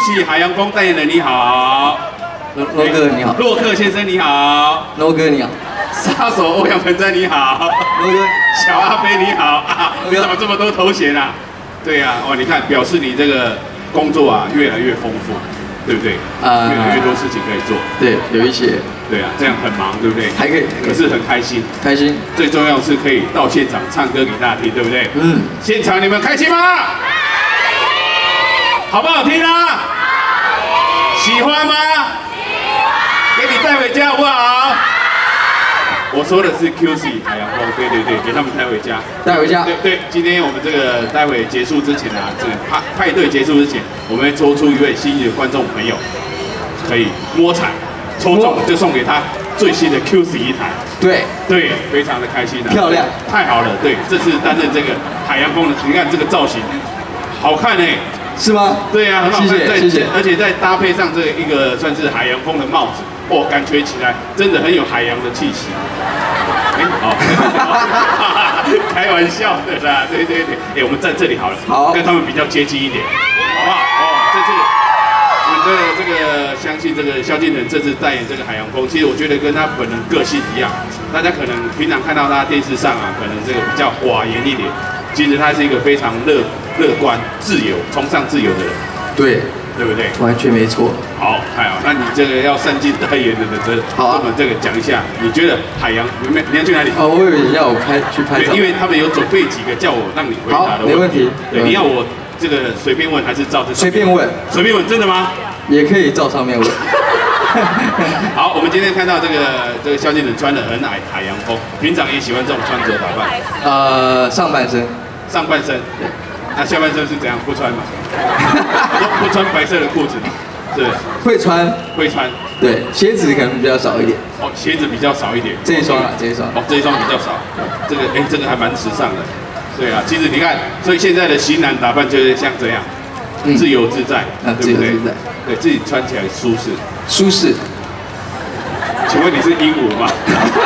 喜海洋风代言人你好， 罗哥你好， 洛克先生你好， 罗哥你好， 杀手欧阳盆栽你好， 罗哥， 小阿飞你好啊，你怎么这么多头衔啊？对呀，哇，你看表示你这个工作啊越来越丰富，对不对？越来越多事情可以做。 对，有一些。 对啊，这样很忙，对不对？ 还可以， 可是很开心， 开心。 最重要是可以到现场唱歌给大家听，对不对？ 嗯。 现场你们开心吗？开心。好不好听啊？喜欢吗？喜欢。给你带回家好不好？我说的是 QC 海洋风，对，给他们带回家。带回家。对，今天我们这个待会结束之前啊，这个派对结束之前，我们会抽出一位幸运的观众朋友，可以摸彩。抽中就送给他最新的 QC 一台，对，非常的开心的，漂亮，太好了，对，这次担任这个海洋风的，你看这个造型，好看哎，是吗？对啊，很好看，谢谢，而且再搭配上这一个算是海洋风的帽子，哦，感觉起来真的很有海洋的气息。哎，好，开玩笑的啦，对，哎，我们站这里好了，好，跟他们比较接近一点，好不好？哦，这次。这个相信这个萧敬腾这次代言这个海洋风，其实我觉得跟他本人个性一样。大家可能平常看到他电视上啊，可能这个比较寡言一点，其实他是一个非常乐观、自由、崇尚自由的人。对不对？完全没错。好，太好。那你这个要善尽代言人的责任，好，我们这个讲一下，你觉得海洋你要去哪里？哦，我以为要我去拍照，因为他们有准备几个叫我让你回答的问题。好，没问题。对，你要我这个随便问还是照这？随便问。随便问，真的吗？也可以照上面问。好，我们今天看到这个萧敬腾穿的很海洋风，平常也喜欢这种穿着打扮。上半身。上半身。对。那下半身是怎样？不穿嘛？不穿白色的裤子嘛？对。会穿。会穿。对，鞋子可能比较少一点。哦，鞋子比较少一点。这一双啊，这一双。哦，这一双比较少。这个这个还蛮时尚的。对啊，其实你看，所以现在的型男打扮就是像这样。自由自在，对不对？对自己穿起来舒适。舒适。请问你是鹦鹉吗？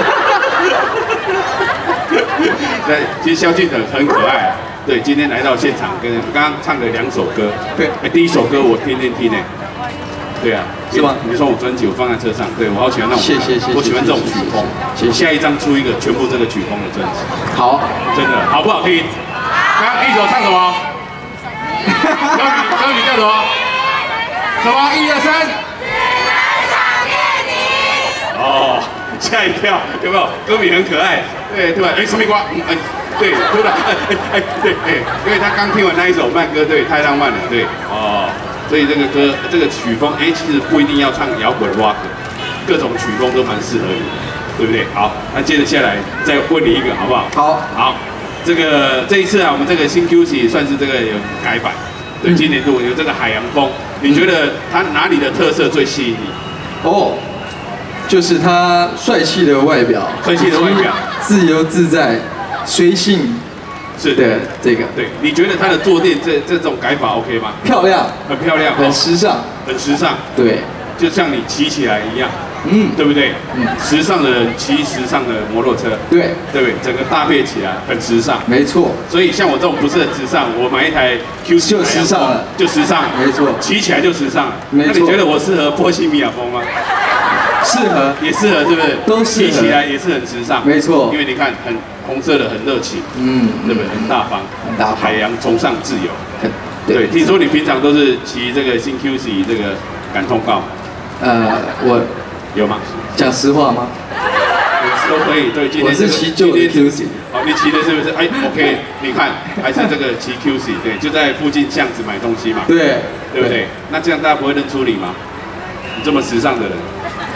对，其实萧敬腾很可爱。对，今天来到现场，跟刚刚唱了2首歌。对。第一首歌我天天听呢。对啊。是吗？你说我专辑我放在车上，对我好喜欢那种。谢谢。我喜欢这种曲风。下一张出一个全部这个曲风的专辑。好。真的好不好听？刚刚第一首唱什么？歌名叫什么？什么？1、2、3。哦，吓一跳，有没有？歌名很可爱。对，突然什么瓜？对，突然对，因为他刚听完那一首慢歌，对，太浪漫了，对，哦，所以这个歌这个曲风，其实不一定要唱摇滚 rock， 各种曲风都蛮适合你的，对不对？好，那接着下来再问你一个，好不好？好。这一次啊，我们这个新 QC 算是这个有改版，对，今年度有这个海洋风，你觉得它哪里的特色最吸引你？哦，就是它帅气的外表，自由自在、随性，是的，这个对，你觉得它的坐垫这种改法 OK 吗？漂亮，很漂亮，很时尚，很时尚，对，就像你骑起来一样。对不对？时尚的人骑时尚的摩托车，对不对？整个搭配起来很时尚，没错。所以像我这种不是很时尚，我买一台 QC 就时尚了，就时尚，没错。骑起来就时尚，没错。那你觉得我适合波西米亚风吗？适合，也适合，是不是？都骑起来也是很时尚，没错。因为你看，很红色的，很热情，对不对？很大方，很大方。海洋崇尚自由，对。听说你平常都是骑这个新 QC 这个赶通告，我。有吗？讲实话吗？都可以。对，今天我是骑旧的 QC。哦，你骑的是不是？OK， 你看，还是这个骑 QC， 对，就在附近巷子买东西嘛。对，对不对？那这样大家不会认出你吗？你这么时尚的人。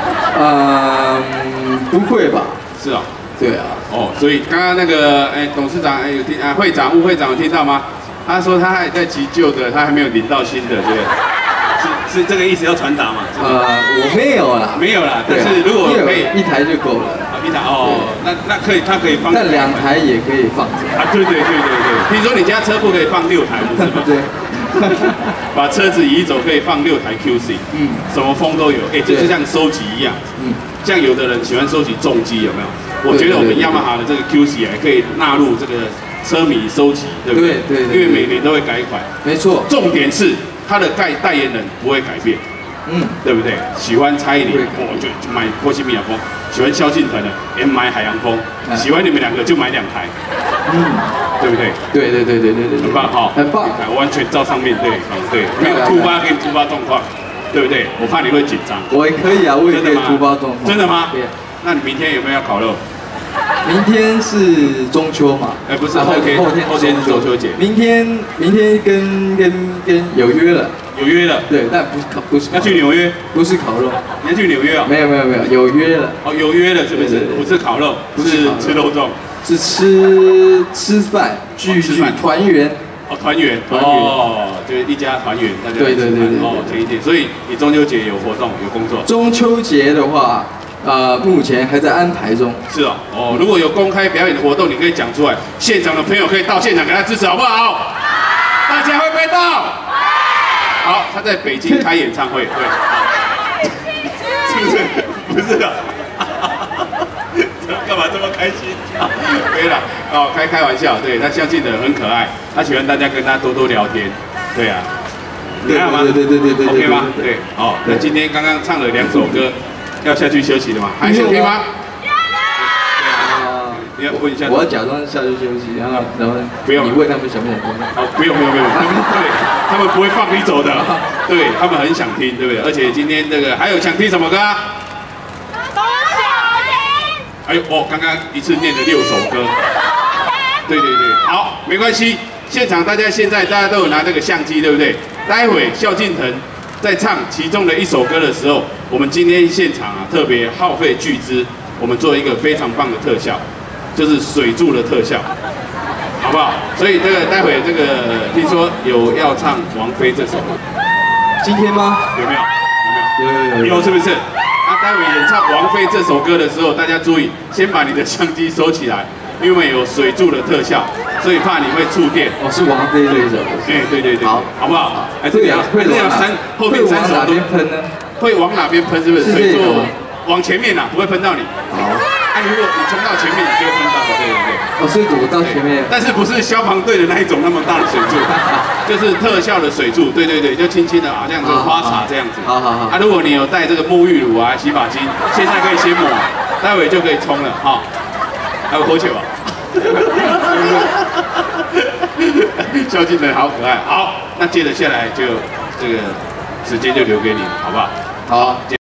不会吧？是啊。对啊。哦，所以刚刚那个董事长有听会长、副会长有听到吗？他说他还在骑旧的，他还没有领到新的，对不对？是这个意思要传达吗？我没有啦，没有啦。但是如果可以一台就够了。一台哦，那可以，它可以放。那2台也可以放着。对。听说你家车库可以放6台，不是吗？对。把车子移走可以放6台 QC， 什么风都有。就是像收集一样。像有的人喜欢收集重机，有没有？我觉得我们雅马哈的这个 QC 也可以纳入这个车迷收集，对不对？对。因为每年都会改款。没错。重点是。 他的代言人不会改变，对不对？喜欢蔡依林，我就买波西米亚风；喜欢萧敬腾的，也买海洋风；喜欢你们两个就买2台，对不对？ 对， 很棒哈， 很棒， 完全照上面对，没有突发跟突发状况，对不对？我怕你会紧张。 我也可以啊，我也可以突发状况。 真的吗？对。那你明天有没有要烤肉？ 明天是中秋嘛？ 不是后天是中秋节。明天跟有约了。有约了。对，但不是。要去纽约？不是烤肉。你要去纽约啊？没有，有约了。哦，有约了是不是？不是烤肉，不是吃肉粽，是吃饭聚团圆。哦，团圆。哦，就是一家团圆，大家对。哦，前一天，所以你中秋节有活动有工作？中秋节的话。目前还在安排中。是哦，如果有公开表演的活动，你可以讲出来，现场的朋友可以到现场给他支持，好不好？大家会不会到？好，他在北京开演唱会，对，是不是？不是的，干嘛这么开心？可以了，哦，开玩笑，对，他相信的很可爱，他喜欢大家跟他多多聊天，对啊，你好吗？对，OK 吗？对，哦，那今天刚刚唱了2首歌。要下去休息了吗？还想听吗？你要问一下。我要假装下去休息，然后不用。你问他们想不想听？哦，不用，他们不会放你走的。对，他们很想听，对不对？而且今天这个还有想听什么歌？都想听。哎呦，我刚刚一次念了6首歌。对，好，没关系。现场大家都有拿这个相机，对不对？待会萧敬腾。在唱其中的1首歌的时候，我们今天现场特别耗费巨资，我们做一个非常棒的特效，就是水柱的特效，好不好？所以待会听说有要唱王菲这首歌，今天吗？有没有？有是不是？那待会演唱王菲这首歌的时候，大家注意，先把你的相机收起来，因为有水柱的特效，所以怕你会触电。哦，是王菲这一首。对，好不好？还是要后面3首都喷呢？会往哪边喷？是不是？水柱往前面往不会喷到你。好。如果你冲到前面，你就会喷到。对。哦，所以我到前面。但是不是消防队的那一种那么大的水柱，就是特效的水柱。对，就轻轻的好像花洒这样子。好。如果你有带这个沐浴乳洗发精，现在可以先抹，待会就可以冲了哈。还有喝酒啊！萧敬腾好可爱。好，那接着下来就这个时间就留给你，好不好？好。